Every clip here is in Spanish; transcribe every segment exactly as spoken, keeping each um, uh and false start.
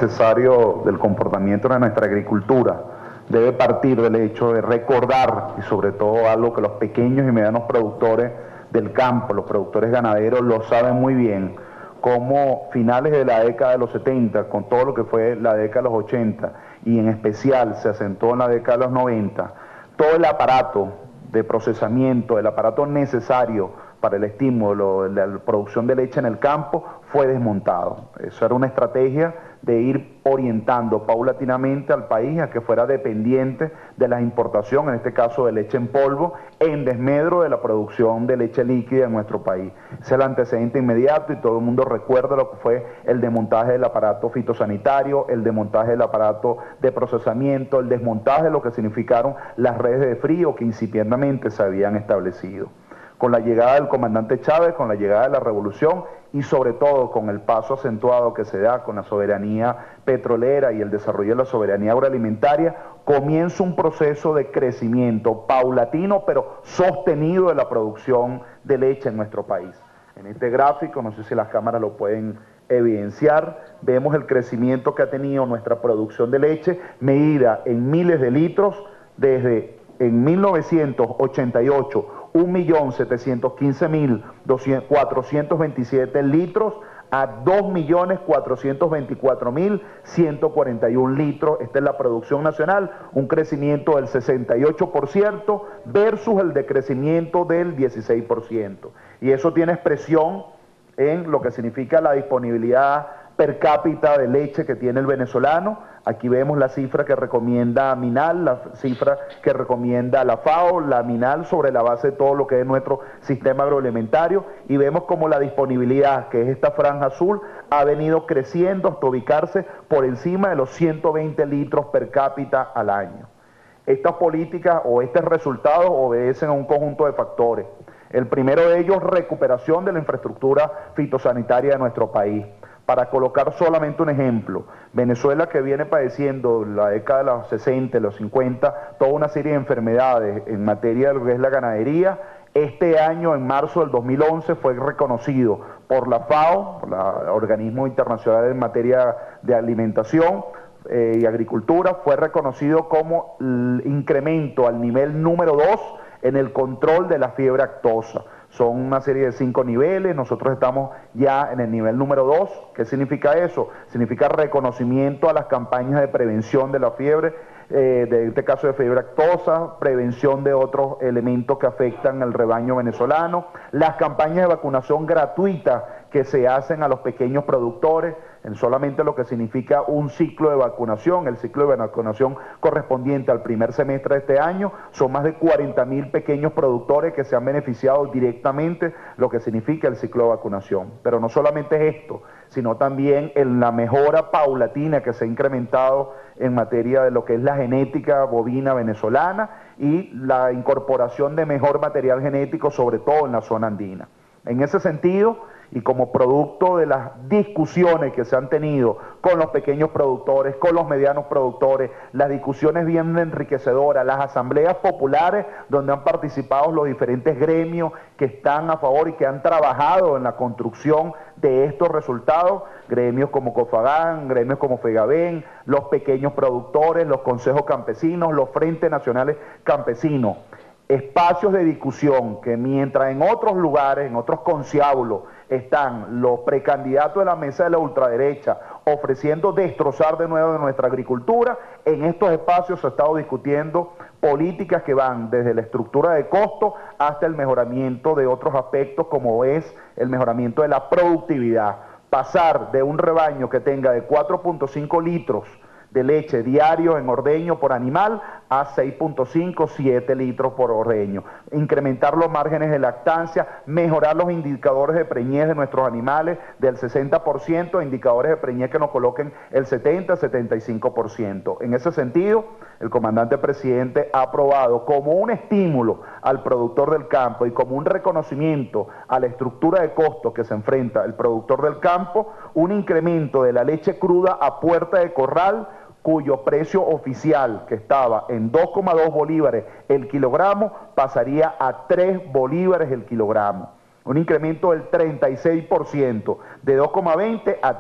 necesario del comportamiento de nuestra agricultura debe partir del hecho de recordar, y sobre todo algo que los pequeños y medianos productores del campo, los productores ganaderos, lo saben muy bien, como finales de la década de los setenta, con todo lo que fue la década de los ochenta, y en especial se acentuó en la década de los noventa, todo el aparato de procesamiento, el aparato necesario para el estímulo de la producción de leche en el campo fue desmontado. Eso era una estrategia de ir orientando paulatinamente al país a que fuera dependiente de la importación, en este caso de leche en polvo, en desmedro de la producción de leche líquida en nuestro país. Ese es el antecedente inmediato y todo el mundo recuerda lo que fue el desmontaje del aparato fitosanitario, el desmontaje del aparato de procesamiento, el desmontaje de lo que significaron las redes de frío que incipientemente se habían establecido. Con la llegada del comandante Chávez, con la llegada de la revolución y sobre todo con el paso acentuado que se da con la soberanía petrolera y el desarrollo de la soberanía agroalimentaria, comienza un proceso de crecimiento paulatino pero sostenido de la producción de leche en nuestro país. En este gráfico, no sé si las cámaras lo pueden evidenciar, vemos el crecimiento que ha tenido nuestra producción de leche medida en miles de litros desde en mil novecientos ochenta y ocho, un millón setecientos quince mil cuatrocientos veintisiete litros a dos millones cuatrocientos veinticuatro mil ciento cuarenta y un litros. Esta es la producción nacional, un crecimiento del sesenta y ocho por ciento versus el decrecimiento del dieciséis por ciento. Y eso tiene expresión en lo que significa la disponibilidad per cápita de leche que tiene el venezolano. Aquí vemos la cifra que recomienda MINAL, la cifra que recomienda la FAO, la MINAL sobre la base de todo lo que es nuestro sistema agroalimentario, y vemos como la disponibilidad, que es esta franja azul, ha venido creciendo hasta ubicarse por encima de los ciento veinte litros per cápita al año. Estas políticas o estos resultados obedecen a un conjunto de factores. El primero de ellos, recuperación de la infraestructura fitosanitaria de nuestro país. Para colocar solamente un ejemplo, Venezuela, que viene padeciendo la década de los sesenta, los cincuenta, toda una serie de enfermedades en materia de lo que es la ganadería, este año, en marzo del dos mil once, fue reconocido por la FAO, por el Organismo Internacional en Materia de Alimentación eh, y Agricultura, fue reconocido como el incremento al nivel número dos en el control de la fiebre aftosa. Son una serie de cinco niveles, nosotros estamos ya en el nivel número dos. ¿Qué significa eso? Significa reconocimiento a las campañas de prevención de la fiebre, eh, de este caso de fiebre aftosa, prevención de otros elementos que afectan al rebaño venezolano, las campañas de vacunación gratuita que se hacen a los pequeños productores, en solamente lo que significa un ciclo de vacunación, el ciclo de vacunación correspondiente al primer semestre de este año, son más de cuarenta mil pequeños productores que se han beneficiado directamente, lo que significa el ciclo de vacunación. Pero no solamente es esto, sino también en la mejora paulatina que se ha incrementado en materia de lo que es la genética bovina venezolana y la incorporación de mejor material genético, sobre todo en la zona andina. En ese sentido, y como producto de las discusiones que se han tenido con los pequeños productores, con los medianos productores, las discusiones bien enriquecedoras, las asambleas populares donde han participado los diferentes gremios que están a favor y que han trabajado en la construcción de estos resultados, gremios como COFAGAN, gremios como FEGABEN, los pequeños productores, los consejos campesinos, los frentes nacionales campesinos, espacios de discusión que mientras en otros lugares, en otros conciliábulos, están los precandidatos de la mesa de la ultraderecha ofreciendo destrozar de nuevo de nuestra agricultura, en estos espacios se ha estado discutiendo políticas que van desde la estructura de costo hasta el mejoramiento de otros aspectos como es el mejoramiento de la productividad. Pasar de un rebaño que tenga de cuatro punto cinco litros de leche diario en ordeño por animal a seis punto cinco, siete litros por ordeño. Incrementar los márgenes de lactancia, mejorar los indicadores de preñez de nuestros animales del sesenta por ciento a indicadores de preñez que nos coloquen el setenta, setenta y cinco por ciento. En ese sentido, el comandante presidente ha aprobado como un estímulo al productor del campo y como un reconocimiento a la estructura de costos que se enfrenta el productor del campo, un incremento de la leche cruda a puerta de corral, cuyo precio oficial, que estaba en dos coma dos bolívares el kilogramo, pasaría a tres bolívares el kilogramo. Un incremento del treinta y seis por ciento, de dos coma veinte a tres.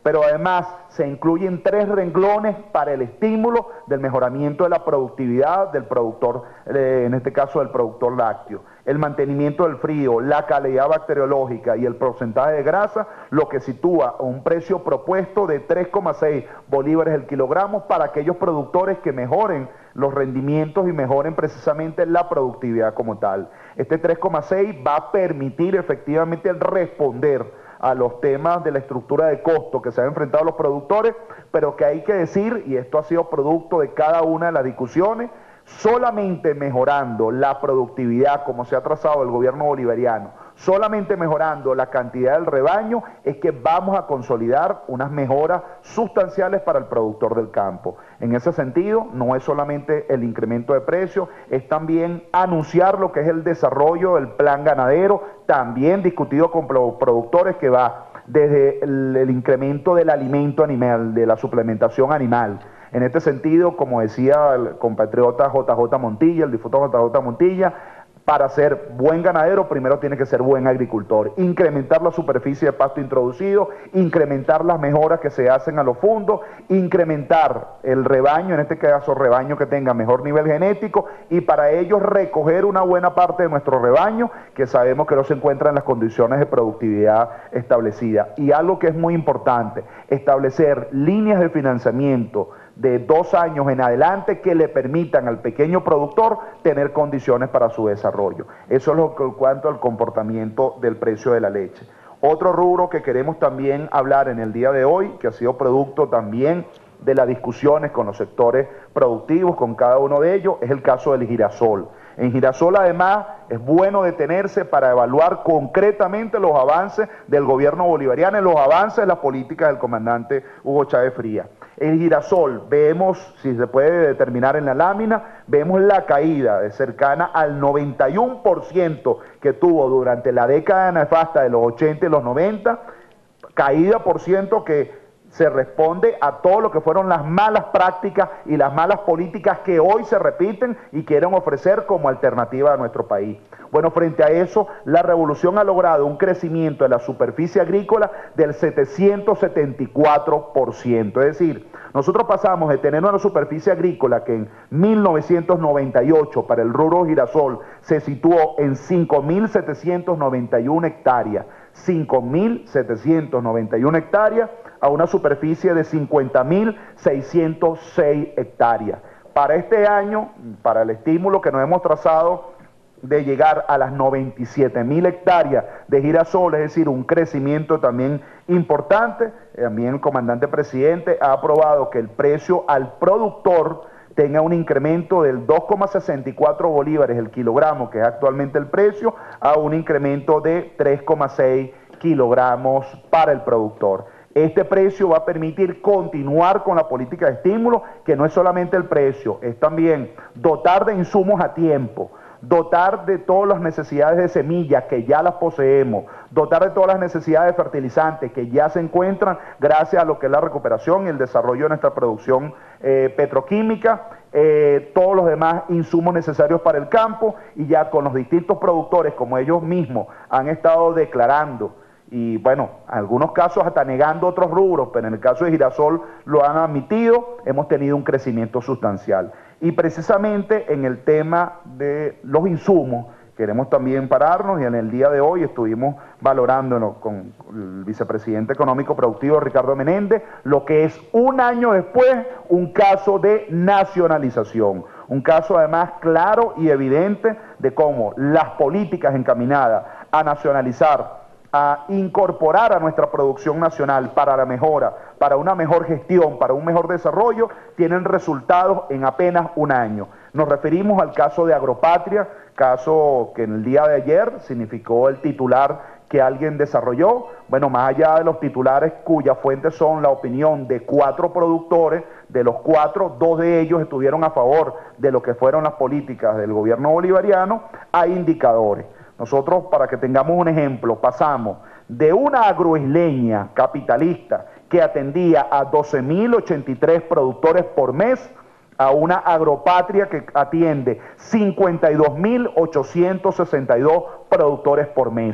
pero además se incluyen tres renglones para el estímulo del mejoramiento de la productividad del productor, eh, en este caso del productor lácteo. El mantenimiento del frío, la calidad bacteriológica y el porcentaje de grasa, lo que sitúa a un precio propuesto de tres coma seis bolívares el kilogramo para aquellos productores que mejoren los rendimientos y mejoren precisamente la productividad como tal. Este tres coma seis va a permitir efectivamente responder a los temas de la estructura de costo que se han enfrentado los productores, pero que hay que decir, y esto ha sido producto de cada una de las discusiones, solamente mejorando la productividad como se ha trazado el gobierno bolivariano, solamente mejorando la cantidad del rebaño es que vamos a consolidar unas mejoras sustanciales para el productor del campo. En ese sentido, no es solamente el incremento de precios, es también anunciar lo que es el desarrollo del plan ganadero, también discutido con productores, que va desde el, el incremento del alimento animal, de la suplementación animal. En este sentido, como decía el compatriota J J Montilla, el diputado J J Montilla, para ser buen ganadero primero tiene que ser buen agricultor, incrementar la superficie de pasto introducido, incrementar las mejoras que se hacen a los fondos, incrementar el rebaño, en este caso rebaño que tenga mejor nivel genético, y para ello recoger una buena parte de nuestro rebaño que sabemos que no se encuentra en las condiciones de productividad establecidas. Y algo que es muy importante, establecer líneas de financiamiento de dos años en adelante que le permitan al pequeño productor tener condiciones para su desarrollo. Eso es lo que en cuanto al comportamiento del precio de la leche. Otro rubro que queremos también hablar en el día de hoy, que ha sido producto también de las discusiones con los sectores productivos, con cada uno de ellos, es el caso del girasol. En girasol, además, es bueno detenerse para evaluar concretamente los avances del gobierno bolivariano y los avances de las políticas del comandante Hugo Chávez Frías. El girasol, vemos, si se puede determinar en la lámina, vemos la caída de cercana al noventa y uno por ciento que tuvo durante la década nefasta de los ochenta y los noventa, caída por ciento que se responde a todo lo que fueron las malas prácticas y las malas políticas que hoy se repiten y quieren ofrecer como alternativa a nuestro país. Bueno, frente a eso, la revolución ha logrado un crecimiento de la superficie agrícola del setecientos setenta y cuatro por ciento, es decir, nosotros pasamos de tener una superficie agrícola que en mil novecientos noventa y ocho para el rubro girasol se situó en cinco mil setecientos noventa y una hectáreas, cinco mil setecientos noventa y una hectáreas, a una superficie de cincuenta mil seiscientos seis hectáreas. Para este año, para el estímulo que nos hemos trazado de llegar a las noventa y siete mil hectáreas de girasol, es decir, un crecimiento también importante, también el comandante presidente ha aprobado que el precio al productor tenga un incremento del dos coma sesenta y cuatro bolívares el kilogramo, que es actualmente el precio, a un incremento de tres coma seis kilogramos para el productor. Este precio va a permitir continuar con la política de estímulo, que no es solamente el precio, es también dotar de insumos a tiempo, dotar de todas las necesidades de semillas que ya las poseemos, dotar de todas las necesidades de fertilizantes que ya se encuentran gracias a lo que es la recuperación y el desarrollo de nuestra producción eh, petroquímica, eh, todos los demás insumos necesarios para el campo, y ya con los distintos productores, como ellos mismos han estado declarando, y bueno, en algunos casos hasta negando otros rubros, pero en el caso de girasol lo han admitido, hemos tenido un crecimiento sustancial. Y precisamente en el tema de los insumos, queremos también pararnos, y en el día de hoy estuvimos valorando con el vicepresidente económico productivo Ricardo Menéndez, lo que es un año después un caso de nacionalización, un caso además claro y evidente de cómo las políticas encaminadas a nacionalizar, a incorporar a nuestra producción nacional para la mejora, para una mejor gestión, para un mejor desarrollo, tienen resultados en apenas un año. Nos referimos al caso de Agropatria, caso que en el día de ayer significó el titular que alguien desarrolló. Bueno, más allá de los titulares cuyas fuentes son la opinión de cuatro productores, de los cuatro, dos de ellos estuvieron a favor de lo que fueron las políticas del gobierno bolivariano, hay indicadores. Nosotros, para que tengamos un ejemplo, pasamos de una agroisleña capitalista que atendía a doce mil ochenta y tres productores por mes a una Agropatria que atiende cincuenta y dos mil ochocientos sesenta y dos productores por mes.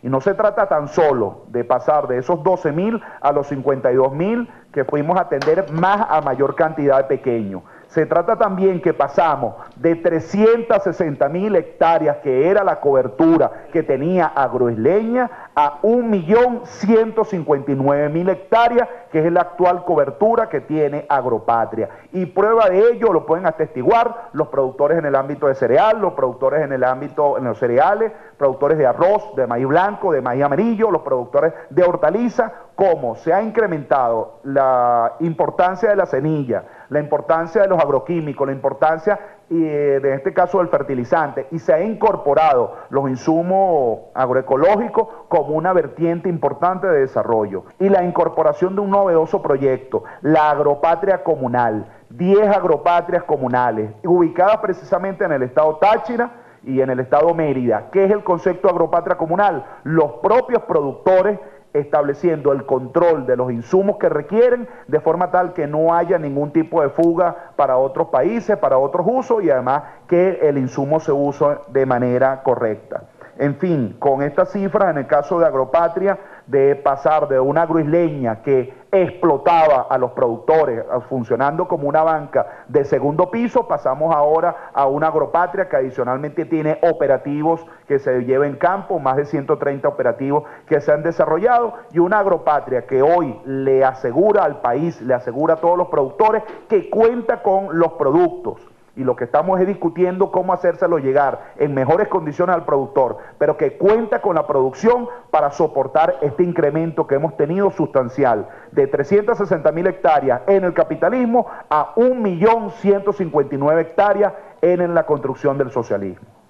Y no se trata tan solo de pasar de esos doce mil a los cincuenta y dos mil que fuimos a atender más a mayor cantidad de pequeños. Se trata también que pasamos de trescientas sesenta mil hectáreas, que era la cobertura que tenía Agroisleña, a un millón ciento cincuenta y nueve mil hectáreas, que es la actual cobertura que tiene Agropatria. Y prueba de ello lo pueden atestiguar los productores en el ámbito de cereal, los productores en el ámbito en los cereales, productores de arroz, de maíz blanco, de maíz amarillo, los productores de hortaliza, cómo se ha incrementado la importancia de la semilla, la importancia de los agroquímicos, la importancia eh, de este caso del fertilizante, y se ha incorporado los insumos agroecológicos como una vertiente importante de desarrollo. Y la incorporación de un novedoso proyecto, la Agropatria Comunal, diez agropatrias comunales, ubicadas precisamente en el estado Táchira y en el estado Mérida. ¿Qué es el concepto de agropatria comunal? Los propios productores estableciendo el control de los insumos que requieren, de forma tal que no haya ningún tipo de fuga para otros países, para otros usos, y además que el insumo se use de manera correcta. En fin, con estas cifras, en el caso de Agropatria, de pasar de una agroisleña que explotaba a los productores, funcionando como una banca de segundo piso, pasamos ahora a una Agropatria que adicionalmente tiene operativos que se llevan en campo, más de ciento treinta operativos que se han desarrollado, y una Agropatria que hoy le asegura al país, le asegura a todos los productores que cuenta con los productos. Y lo que estamos es discutiendo cómo hacérselo llegar en mejores condiciones al productor, pero que cuenta con la producción para soportar este incremento que hemos tenido sustancial, de trescientas sesenta mil hectáreas en el capitalismo a un millón ciento cincuenta y nueve hectáreas en la construcción del socialismo.